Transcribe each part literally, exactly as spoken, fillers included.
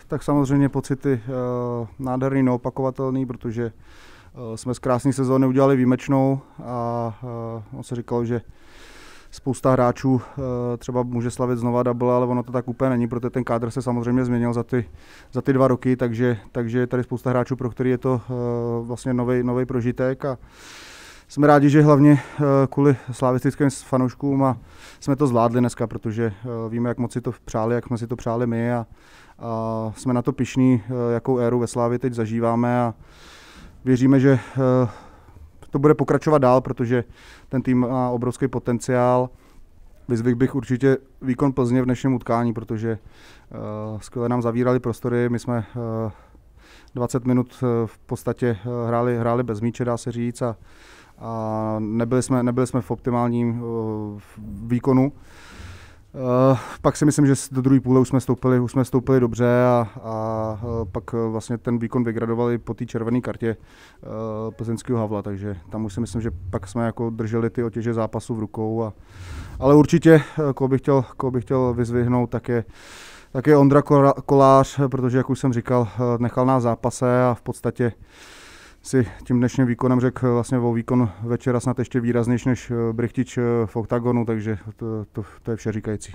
tak samozřejmě pocity uh, nádherný, neopakovatelný, protože uh, jsme z krásné sezóny udělali výjimečnou a uh, on se říkalo, že spousta hráčů uh, třeba může slavit znova double, ale ono to tak úplně není, protože ten kádr se samozřejmě změnil za ty, za ty dva roky, takže, takže je tady spousta hráčů, pro který je to uh, vlastně nový prožitek a jsme rádi, že hlavně uh, kvůli slavistickým fanouškům a jsme to zvládli dneska, protože uh, víme, jak moc si to přáli, jak jsme si to přáli my a, a jsme na to pyšní, uh, jakou éru ve Slavii teď zažíváme a věříme, že uh, to bude pokračovat dál, protože ten tým má obrovský potenciál. Vyzvih bych určitě výkon Plzně v dnešním utkání, protože uh, skvěle nám zavírali prostory, my jsme uh, dvacet minut uh, v podstatě uh, hráli, hráli bez míče, dá se říct, a, a nebyli, jsme, nebyli jsme v optimálním uh, výkonu. Uh, pak si myslím, že do druhé půle už jsme stoupili, už jsme stoupili dobře a, a uh, pak uh, vlastně ten výkon vygradovali po té červené kartě uh, plzeňského Havla, takže tam už si myslím, že pak jsme jako drželi ty otěže zápasu v rukou. A, ale určitě, uh, koho bych chtěl, koho bych chtěl vyzvihnout, tak je, tak je Ondra Kolář, protože, jak už jsem říkal, uh, nechal nás v zápase a v podstatě si tím dnešním výkonem řekl vlastně o výkon večera snad ještě výraznější než Brychtič v oktagonu, takže to, to, to je vše říkající.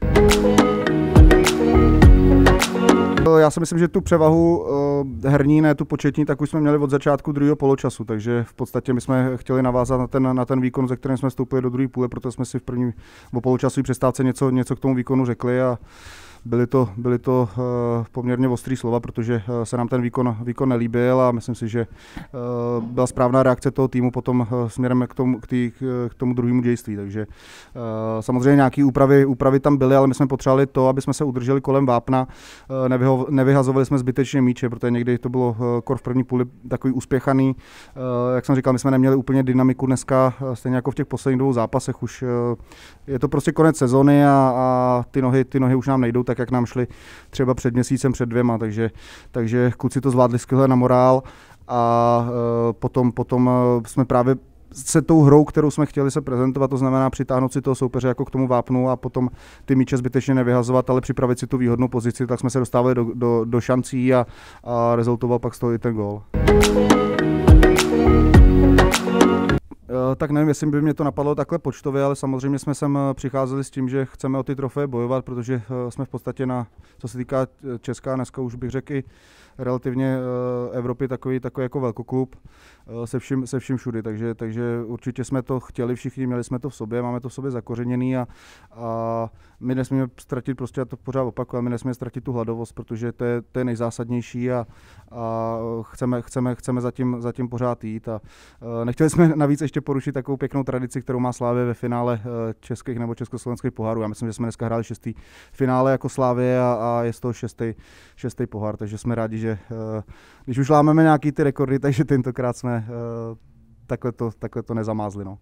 Já si myslím, že tu převahu herní, ne tu početní, tak už jsme měli od začátku druhého poločasu, takže v podstatě my jsme chtěli navázat na ten, na ten výkon, ze kterým jsme vstoupili do druhé půle, proto jsme si v první o poločasové přestávce něco, něco k tomu výkonu řekli a Byly to, byly to uh, poměrně ostrý slova, protože uh, se nám ten výkon, výkon nelíbil a myslím si, že uh, byla správná reakce toho týmu potom uh, směrem k tomu, k tý, k tomu druhému dějství. Takže uh, samozřejmě nějaké úpravy, úpravy tam byly, ale my jsme potřebovali to, aby jsme se udrželi kolem vápna, uh, nevyho, nevyhazovali jsme zbytečně míče, protože někdy to bylo uh, kor v první půli takový uspěchaný. Uh, jak jsem říkal, my jsme neměli úplně dynamiku dneska, uh, stejně jako v těch posledních dvou zápasech. Už uh, je to prostě konec sezony a, a ty, nohy, ty nohy už nám nejdou tak, jak nám šli třeba před měsícem, před dvěma, takže, takže kluci to zvládli skvěle na morál a uh, potom, potom uh, jsme právě se tou hrou, kterou jsme chtěli se prezentovat, to znamená přitáhnout si toho soupeře jako k tomu vápnu a potom ty míče zbytečně nevyhazovat, ale připravit si tu výhodnou pozici, tak jsme se dostávali do, do, do šancí a, a rezultoval pak z toho i ten gól. Tak nevím, jestli by mě to napadlo takhle počtově, ale samozřejmě jsme sem přicházeli s tím, že chceme o ty trofeje bojovat, protože jsme v podstatě na, co se týká Česka, dneska už bych řekl i relativně Evropy takový, takový jako velkoklub se vším, se vším všudy, takže, takže určitě jsme to chtěli všichni, měli jsme to v sobě, máme to v sobě zakořeněný a, a my nesmíme ztratit, prostě já to pořád opakuju, my nesmíme ztratit tu hladovost, protože to je, to je nejzásadnější a, a chceme, chceme, chceme zatím, zatím pořád jít a nechtěli jsme navíc ještě porušit takovou pěknou tradici, kterou má Slavie ve finále českých nebo československých pohárů. Já myslím, že jsme dneska hráli šestý finále jako Slavie a, a je z toho šestý, šestý pohár, takže jsme rádi, že když už lámeme nějaký ty rekordy, takže tentokrát jsme takhle to, takhle to nezamázli. No.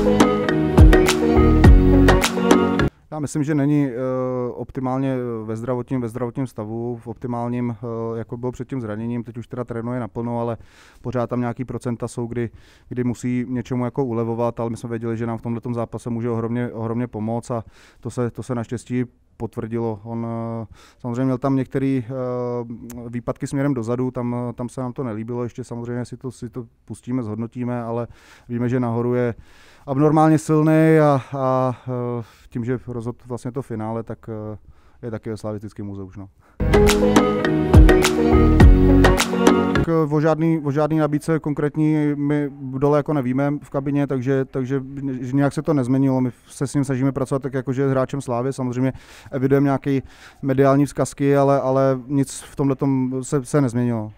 Já myslím, že není uh, optimálně ve zdravotním, ve zdravotním stavu, v optimálním, uh, jako bylo před tím zraněním, teď už teda trénuje naplno, ale pořád tam nějaký procenta jsou, kdy, kdy musí něčemu jako ulevovat, ale my jsme věděli, že nám v tomto zápase může ohromně, ohromně pomoct a to se, to se naštěstí potvrdilo. On uh, samozřejmě měl tam některé uh, výpadky směrem dozadu, tam, tam se nám to nelíbilo, ještě samozřejmě si to, si to pustíme, zhodnotíme, ale víme, že nahoru je abnormálně silný a, a uh, tím, že rozhodl vlastně to finále, tak uh, je taky slavistický muzeum. No. O žádný, o žádný nabídce konkrétní my dole jako nevíme v kabině, takže, takže nějak se to nezměnilo. My se s ním snažíme pracovat tak, jako že je hráčem Slávy. Samozřejmě evidujeme nějaké mediální vzkazky, ale, ale nic v tomhle se, se nezměnilo.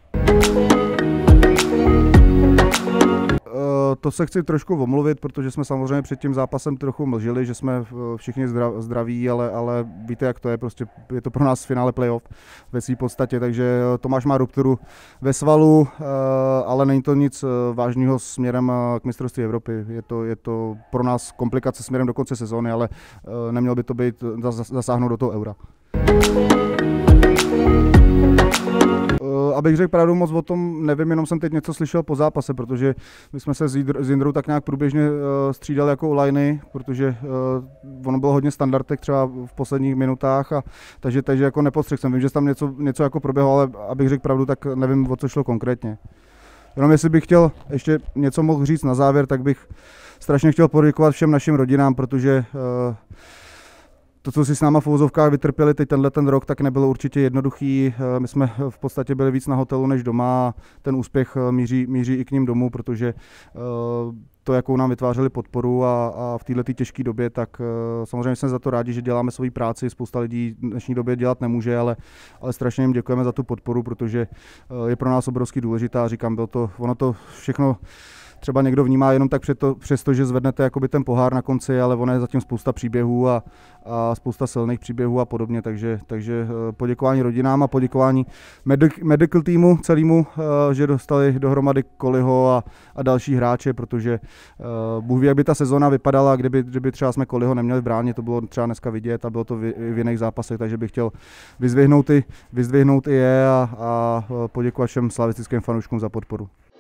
To se chci trošku omluvit, protože jsme samozřejmě před tím zápasem trochu mlžili, že jsme všichni zdraví, ale, ale víte, jak to je, prostě je to pro nás finále playoff ve své podstatě, takže Tomáš má rupturu ve svalu, ale není to nic vážného směrem k mistrovství Evropy. Je to, je to pro nás komplikace směrem do konce sezóny, ale nemělo by to být zasáhnout do toho eura. Abych řekl pravdu, moc o tom nevím, jenom jsem teď něco slyšel po zápase, protože my jsme se s Jindrou tak nějak průběžně střídali jako u liney, protože ono bylo hodně standardek třeba v posledních minutách, a takže, takže jako nepostřehl jsem. Vím, že tam něco, něco jako proběhlo, ale abych řekl pravdu, tak nevím, o co šlo konkrétně. Jenom jestli bych chtěl ještě něco mohl říct na závěr, tak bych strašně chtěl poděkovat všem našim rodinám, protože to, co si s náma v uvozovkách vytrpěli teď tenhle ten rok, tak nebylo určitě jednoduchý. My jsme v podstatě byli víc na hotelu než doma. Ten úspěch míří, míří i k ním domů, protože to, jakou nám vytvářeli podporu a, a v této těžké době, tak samozřejmě jsme za to rádi, že děláme svoji práci. Spousta lidí v dnešní době dělat nemůže, ale, ale strašně jim děkujeme za tu podporu, protože je pro nás obrovsky důležitá. Říkám, bylo to, ono to všechno třeba někdo vnímá jenom tak přesto, přesto, že zvednete jakoby ten pohár na konci, ale ono je zatím spousta příběhů a, a spousta silných příběhů a podobně, takže, takže poděkování rodinám a poděkování medic, medical týmu celému, že dostali dohromady Koliho a, a další hráče, protože Bůh ví, jak by ta sezona vypadala, kdyby, kdyby třeba jsme Koliho neměli v bráně, to bylo třeba dneska vidět a bylo to v, v jiných zápasech, takže bych chtěl vyzdvihnout i, vyzdvihnout i je a, a poděkovat všem slavistickým fanouškům za podporu.